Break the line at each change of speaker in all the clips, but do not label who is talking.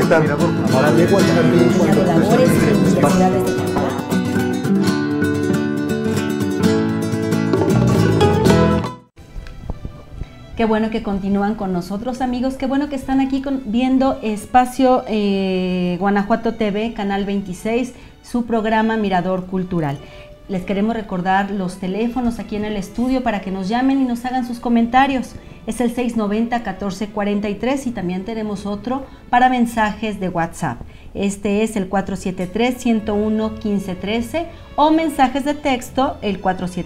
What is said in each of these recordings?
tal?
Ahora de labores en universidades de Puebla. Qué bueno que continúan con nosotros, amigos. Qué bueno que están aquí viendo Espacio Guanajuato TV, Canal 26, su programa Mirador Cultural. Les queremos recordar los teléfonos aquí en el estudio para que nos llamen y nos hagan sus comentarios. Es el 690-1443 y también tenemos otro para mensajes de WhatsApp. Este es el 473-101-1513 o mensajes de texto el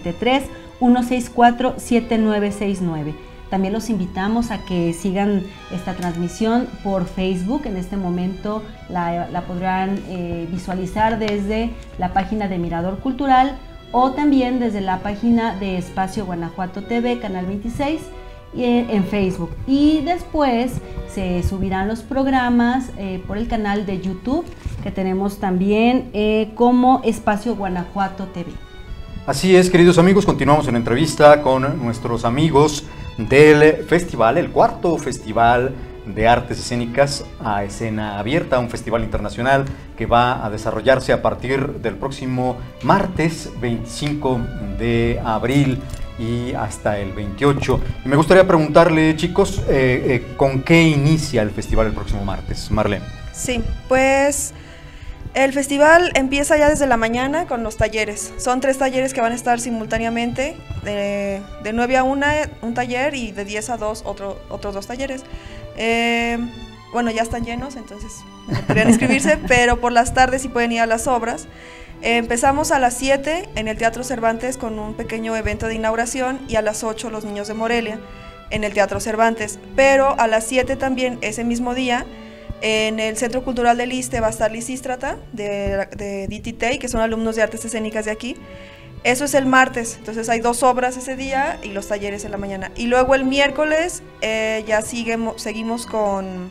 473-164-7969. También los invitamos a que sigan esta transmisión por Facebook. En este momento la podrán visualizar desde la página de Mirador Cultural o también desde la página de Espacio Guanajuato TV, Canal 26, en Facebook. Y después se subirán los programas por el canal de YouTube que tenemos también como Espacio Guanajuato TV.
Así es, queridos amigos, continuamos en entrevista con nuestros amigos del festival, el cuarto Festival de Artes Escénicas a Escena Abierta, un festival internacional que va a desarrollarse a partir del próximo martes 25 de abril y hasta el 28. Y me gustaría preguntarle, chicos, ¿con qué inicia el festival el próximo martes? Marlene.
Sí, pues el festival empieza ya desde la mañana con los talleres. Son 3 talleres que van a estar simultáneamente, de 9 a 1 un taller y de 10 a 2 otros 2 talleres. Bueno, ya están llenos, entonces podrían inscribirse, pero por las tardes sí pueden ir a las obras. Empezamos a las 7 en el Teatro Cervantes con un pequeño evento de inauguración y a las 8 los niños de Morelia en el Teatro Cervantes. Pero a las 7 también ese mismo día en el Centro Cultural del Iste va a estar Lisístrata de DTT, que son alumnos de artes escénicas de aquí. Eso es el martes, entonces hay 2 obras ese día y los talleres en la mañana. Y luego el miércoles ya seguimos con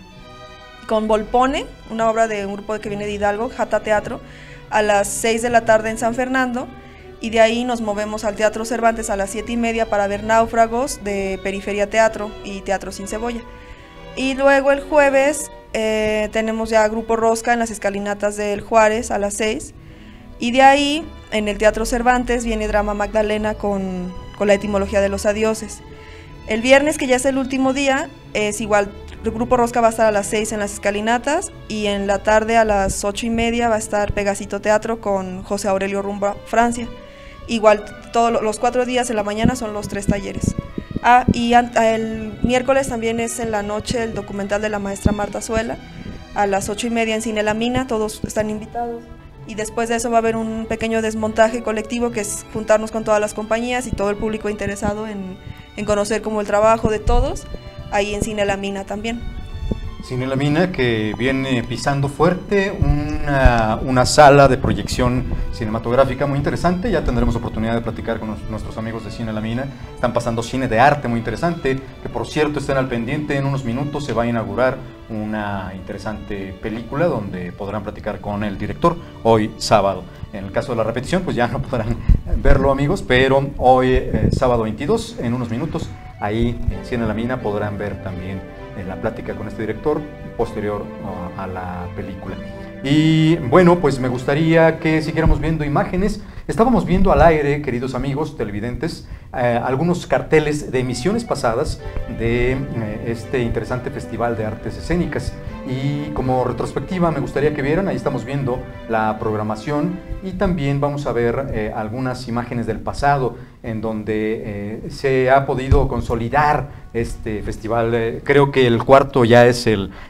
Volpone, una obra de un grupo que viene de Hidalgo, Jata Teatro, a las 6 de la tarde en San Fernando. Y de ahí nos movemos al Teatro Cervantes a las 7:30 para ver Náufragos de Periferia Teatro y Teatro Sin Cebolla. Y luego el jueves tenemos ya Grupo Rosca en las escalinatas del Juárez a las 6. Y de ahí, en el Teatro Cervantes, viene Drama Magdalena con la etimología de los adioses. El viernes, que ya es el último día, es igual, el Grupo Rosca va a estar a las 6 en las escalinatas y en la tarde a las 8:30 va a estar Pegasito Teatro con José Aurelio Rumba, Francia. Igual, todos los 4 días en la mañana son los 3 talleres. Y el miércoles también es en la noche el documental de la maestra Marta Zuela, a las 8:30 en Cine La Mina, todos están invitados. Y después de eso va a haber un pequeño desmontaje colectivo, que es juntarnos con todas las compañías y todo el público interesado en conocer como el trabajo de todos, ahí en Cine La Mina también.
Cine La Mina, que viene pisando fuerte, una sala de proyección cinematográfica muy interesante. Ya tendremos oportunidad de platicar con nuestros amigos de Cine La Mina. Están pasando cine de arte muy interesante, que por cierto estén al pendiente, en unos minutos se va a inaugurar una interesante película donde podrán platicar con el director hoy sábado. En el caso de la repetición, pues ya no podrán verlo, amigos, pero hoy sábado 22, en unos minutos, ahí en Cine La Mina podrán ver también la plática con este director posterior a la película. Y bueno, pues me gustaría que siguiéramos viendo imágenes. Estábamos viendo al aire, queridos amigos televidentes, algunos carteles de emisiones pasadas de este interesante Festival de Artes Escénicas. Y como retrospectiva me gustaría que vieran, ahí estamos viendo la programación y también vamos a ver algunas imágenes del pasado en donde se ha podido consolidar este festival. Creo que el cuarto ya es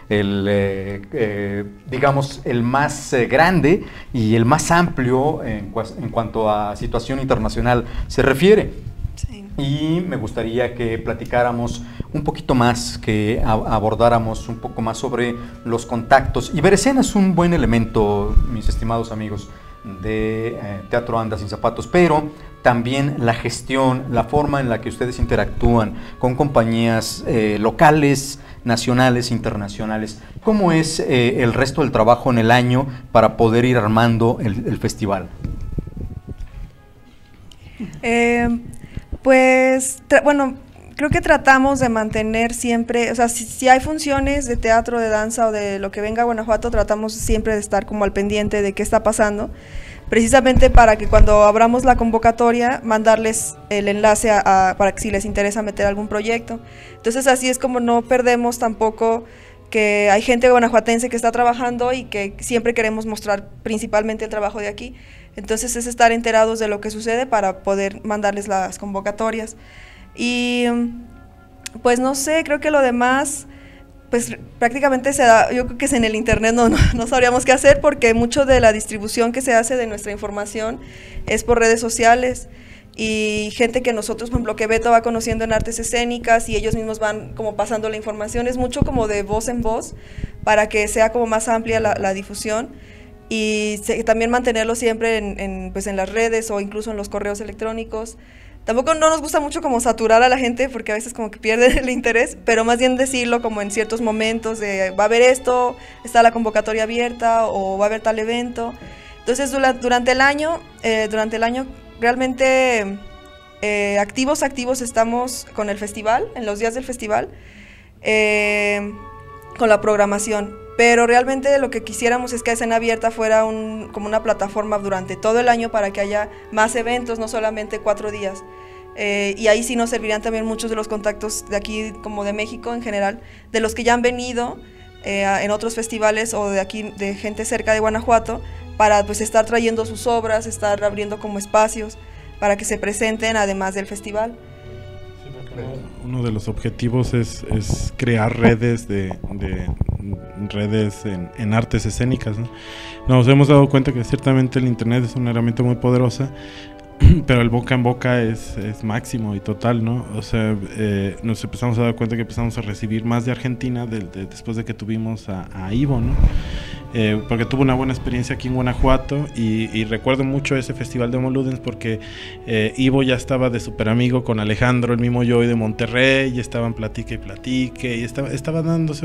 digamos, el más grande y el más amplio en cuanto a situación internacional se refiere.
Sí.
Y me gustaría que platicáramos un poquito más, que abordáramos un poco más sobre los contactos. Iberescena es un buen elemento, mis estimados amigos, de Teatro Anda Sin Zapatos, pero también la gestión, la forma en la que ustedes interactúan con compañías locales, nacionales, internacionales. ¿Cómo es el resto del trabajo en el año para poder ir armando el festival?
Pues, bueno, creo que tratamos de mantener siempre, o sea, si hay funciones de teatro, de danza o de lo que venga a Guanajuato, tratamos siempre de estar como al pendiente de qué está pasando, precisamente para que cuando abramos la convocatoria, mandarles el enlace para que si les interesa meter algún proyecto. Entonces así es como no perdemos tampoco que hay gente guanajuatense que está trabajando y que siempre queremos mostrar principalmente el trabajo de aquí. Entonces es estar enterados de lo que sucede para poder mandarles las convocatorias. Y pues no sé, creo que lo demás pues prácticamente se da, yo creo que es en el internet, no sabríamos qué hacer, porque mucho de la distribución que se hace de nuestra información es por redes sociales y gente que nosotros, por ejemplo, que Beto va conociendo en artes escénicas y ellos mismos van como pasando la información, es mucho como de voz en voz para que sea como más amplia la difusión y también mantenerlo siempre pues en las redes o incluso en los correos electrónicos. Tampoco no nos gusta mucho como saturar a la gente porque a veces como que pierden el interés, pero más bien decirlo como en ciertos momentos de va a haber esto, está la convocatoria abierta o va a haber tal evento. Entonces durante el año realmente activos estamos con el festival, en los días del festival, con la programación. Pero realmente lo que quisiéramos es que Escena Abierta fuera como una plataforma durante todo el año para que haya más eventos, no solamente 4 días. Y ahí sí nos servirían también muchos de los contactos de aquí, como de México en general, de los que ya han venido en otros festivales o de aquí, de gente cerca de Guanajuato, para pues estar trayendo sus obras, estar abriendo como espacios para que se presenten además del festival.
Uno de los objetivos es crear redes redes en artes escénicas, ¿no? Nos hemos dado cuenta que ciertamente el internet es una herramienta muy poderosa, pero el boca en boca es máximo y total, ¿no? O sea, nos empezamos a dar cuenta que empezamos a recibir más de Argentina después de que tuvimos a Ivo, ¿no? Porque tuvo una buena experiencia aquí en Guanajuato y recuerdo mucho ese festival de Homo Ludens porque Ivo ya estaba de súper amigo con Alejandro, el mismo Joy de Monterrey, y estaban platique y estaba dándose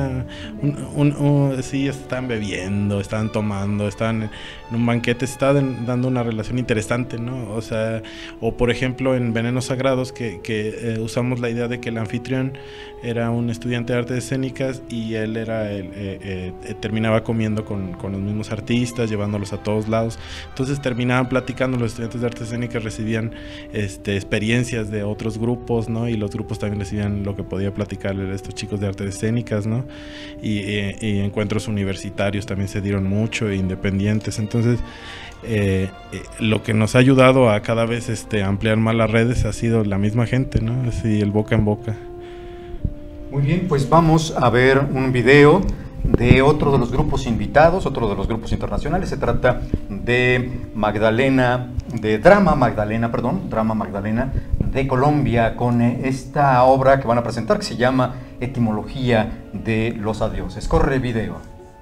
sí, estaban bebiendo, estaban tomando, estaban en un banquete, se estaba dando una relación interesante, ¿no? O sea, o por ejemplo en Venenos Sagrados que usamos la idea de que el anfitrión era un estudiante de artes escénicas y él terminaba comiendo con los mismos artistas, llevándolos a todos lados. Entonces terminaban platicando, los estudiantes de artes escénicas recibían experiencias de otros grupos, ¿no? Y los grupos también recibían lo que podía platicarle a estos chicos de artes escénicas, ¿no? Y encuentros universitarios también se dieron mucho, e independientes. Entonces lo que nos ha ayudado a cada vez ampliar más las redes ha sido la misma gente, ¿no? Así, el boca en boca.
Muy bien, pues vamos a ver un video de otro de los grupos invitados, otro de los grupos internacionales. Se trata de Drama Magdalena de Colombia, con esta obra que van a presentar que se llama Etimología de los Adioses. Corre el video.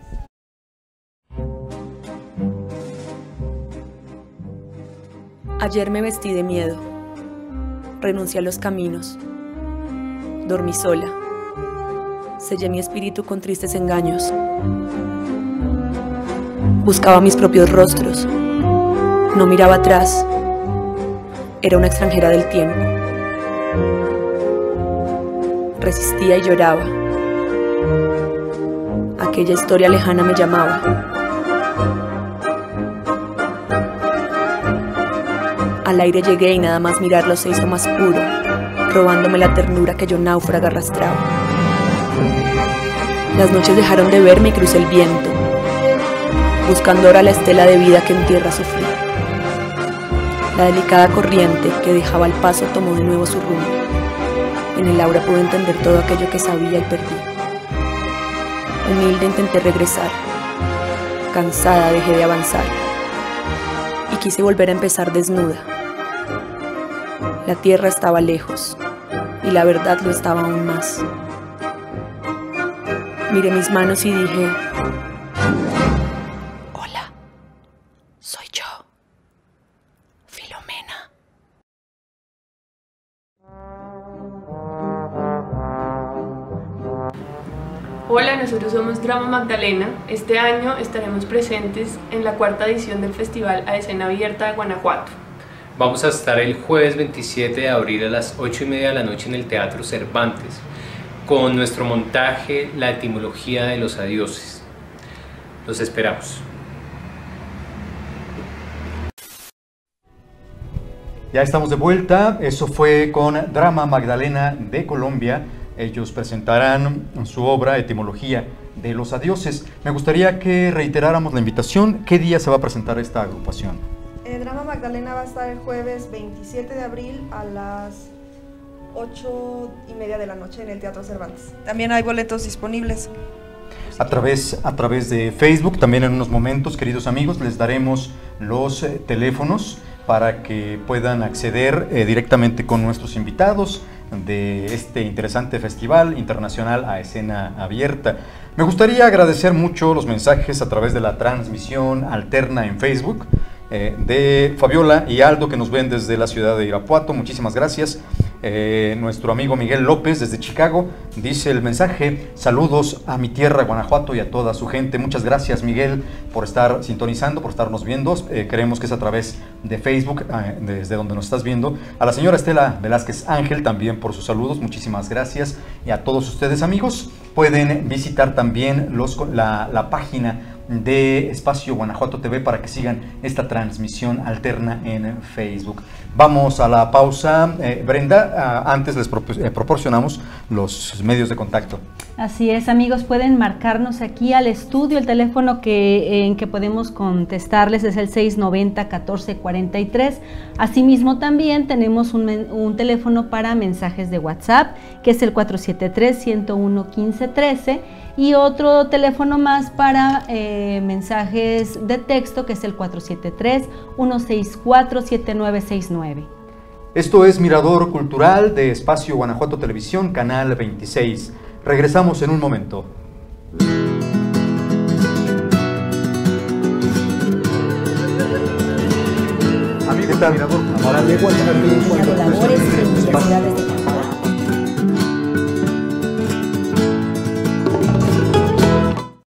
Ayer me vestí de miedo, renuncié a los caminos, dormí sola, sellé mi espíritu con tristes engaños, buscaba mis propios rostros, no miraba atrás, era una extranjera del tiempo, resistía y lloraba, aquella historia lejana me llamaba. Al aire llegué y nada más mirarlo se hizo más puro, robándome la ternura que yo náufraga arrastraba. Las noches dejaron de verme y crucé el viento, buscando ahora la estela de vida que en tierra sufrí. La delicada corriente que dejaba el paso tomó de nuevo su rumbo. En el aura pude entender todo aquello que sabía y perdí. Humilde intenté regresar, cansada dejé de avanzar y quise volver a empezar desnuda. La tierra estaba lejos, y la verdad lo estaba aún más. Miré mis manos y dije, hola, soy yo, Filomena.
Hola, nosotros somos Drama Magdalena. Este año estaremos presentes en la 4ª edición del Festival a Escena Abierta de Guanajuato.
Vamos a estar el jueves 27 de abril a las 8:30 de la noche en el Teatro Cervantes con nuestro montaje La etimología de los adioses. Los esperamos.
Ya estamos de vuelta, eso fue con Drama Magdalena de Colombia. Ellos presentarán su obra Etimología de los adioses. Me gustaría que reiteráramos la invitación. ¿Qué día se va a presentar esta agrupación?
Drama Magdalena va a estar el jueves 27 de abril a las 8:30 de la noche en el Teatro Cervantes. También hay boletos disponibles.
A través de Facebook, también en unos momentos, queridos amigos, les daremos los teléfonos para que puedan acceder directamente con nuestros invitados de este interesante festival internacional a escena abierta. Me gustaría agradecer mucho los mensajes a través de la transmisión alterna en Facebook de Fabiola y Aldo, que nos ven desde la ciudad de Irapuato. Muchísimas gracias. Nuestro amigo Miguel López desde Chicago dice el mensaje: saludos a mi tierra Guanajuato y a toda su gente. Muchas gracias, Miguel, por estar sintonizando, por estarnos viendo. Creemos que es a través de Facebook, desde donde nos estás viendo. A la señora Estela Velázquez Ángel también por sus saludos, muchísimas gracias. Y a todos ustedes, amigos, pueden visitar también la página de Espacio Guanajuato TV para que sigan esta transmisión alterna en Facebook. Vamos a la pausa. Brenda, antes les proporcionamos los medios de contacto.
Así es, amigos, pueden marcarnos aquí al estudio. El teléfono en que podemos contestarles es el 690-1443. Asimismo, también tenemos un teléfono para mensajes de WhatsApp, que es el 473-101-1513, y otro teléfono más para mensajes de texto, que es el 473-164-7969.
Esto es Mirador Cultural de Espacio Guanajuato Televisión, Canal 26. Regresamos en un momento.
Miradores y universidades de